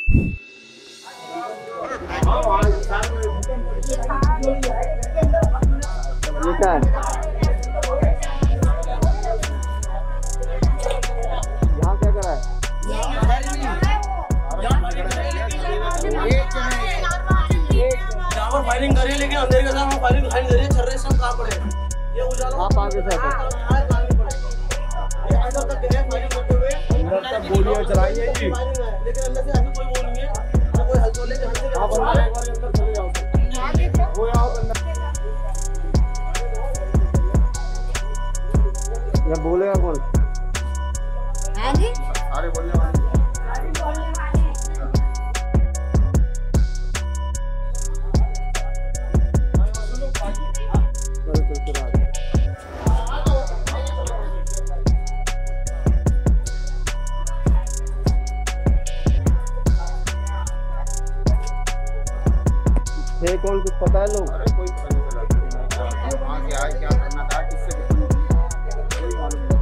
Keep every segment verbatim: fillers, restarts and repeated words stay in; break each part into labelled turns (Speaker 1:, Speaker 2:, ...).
Speaker 1: ये क्या है? यहाँ क्या कर रहा है?
Speaker 2: फायरिंग करी लेकिन अंधेरे के साथ फायरिंग दिखाई दे रही है। छर्रे सब कहाँ पड़े? ये उजाला
Speaker 1: आप आगे से
Speaker 2: अंदर तक गए फायरिंग करते हुए।
Speaker 1: अंदर तक गोलियां चलाई है जी,
Speaker 2: लेकिन अंदर से अभी कोई वो नहीं है, कोई हलचल नहीं।
Speaker 1: आप अंदर एक बार अंदर चले जाओ, वो आओ अंदर। ये बोलेगा कौन?
Speaker 3: हाँ जी,
Speaker 1: अरे बोलने वाले ये कौन, कुछ पता है लोग? अरे कोई पता नहीं चला वहाँ क्या क्या करना था, किससे कोई मालूम नहीं।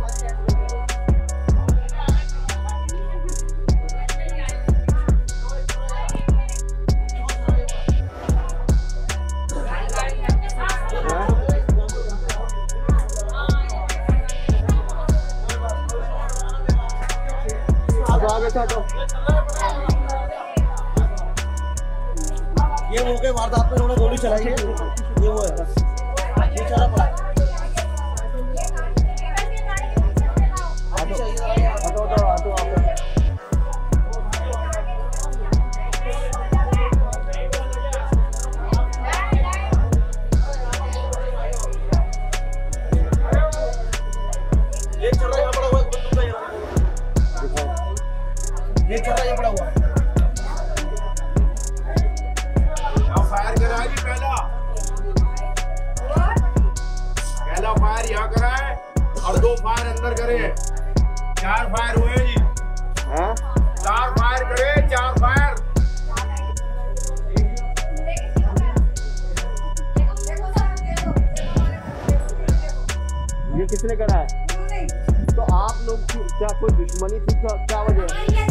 Speaker 1: अब आगे चलो।
Speaker 2: ये वो के वारदात पे उन्होंने गोली चलाई है। ये वो है, ये चला पड़ा।
Speaker 1: हटो हटो हटो आप।
Speaker 2: ये चल रहा है पड़ा हुआ बंदूक का, ये चल रहा है पड़ा हुआ।
Speaker 4: फायर करा जी, पहला पहला फायर यहाँ करा है और दो फायर अंदर करे। चार फायर हुए जी,
Speaker 1: हैं?
Speaker 4: चार फायर करे, चार फायर।
Speaker 1: ये किसने करा है? तो आप लोग की क्या कोई दुश्मनी थी, क्या क्या वजह?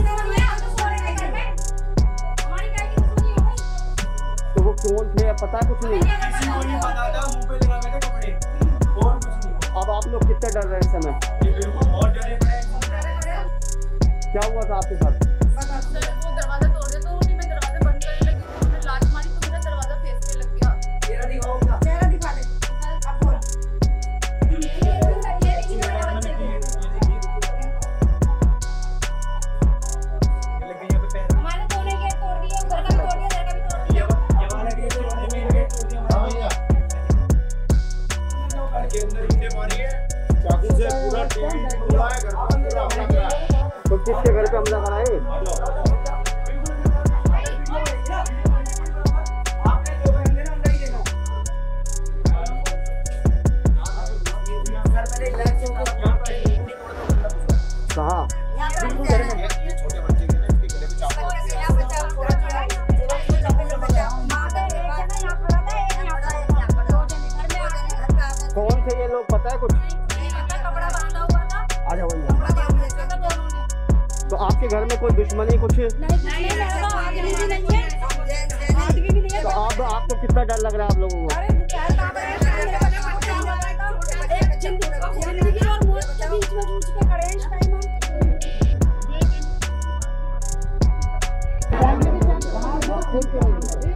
Speaker 1: तो वो कौन थे पता है? कुछ नहीं,
Speaker 2: किसी को नहीं पता था, मुंह पे लगा बैठे कपड़े, और कुछ नहीं।
Speaker 1: अब आप लोग कितने डर रहे हैं इस समय?
Speaker 2: ये बिल्कुल बहुत डरे पड़े।
Speaker 1: क्या हुआ था आपके साथ?
Speaker 3: वो दरवाजा तोड़ दिया, तो उन्हीं में दरवाजा बंद करने लगी, उन्होंने लात मारी तो मेरा दरवाजा फेस पे लग गया।
Speaker 2: चेहरा दिखाओ अपना,
Speaker 3: चेहरा दिखा दे, अब बोल। हमारे कोने गेट तोड़ दिए, उधर का भी तोड़ दिया, इधर का भी तोड़ दिया।
Speaker 2: ये वाला गेट तोड़ दिया, मेन गेट तोड़ दिया।
Speaker 4: हाँ भैया, घर के अंदर ईंटें मारी है, चाकू से पूरा टीवी तोड़ा है, घर पर पूरा हमला करा है।
Speaker 1: तो किसके घर पे हमला करा है? कहाँ?
Speaker 4: छोटे बच्चे के ना, इसके गले में चाकू लग गया।
Speaker 1: कौन थे ये लोग पता है कुछ?
Speaker 3: कपड़ा बांधा हुआ था,
Speaker 1: आ जाओ अंदर।
Speaker 3: कपड़ा बांध दिया था दोनों ने।
Speaker 1: तो आपके घर में कोई दुश्मनी कुछ?
Speaker 3: नहीं, नहीं, आदमी भी नहीं है, आदमी भी नहीं है।
Speaker 1: तो अब आपको कितना डर लग रहा है आप लोगों को?
Speaker 3: अरे चार काम है, एक जिंदगी और मौत के बीच में जूझ के खड़े हैं इस टाइम हम।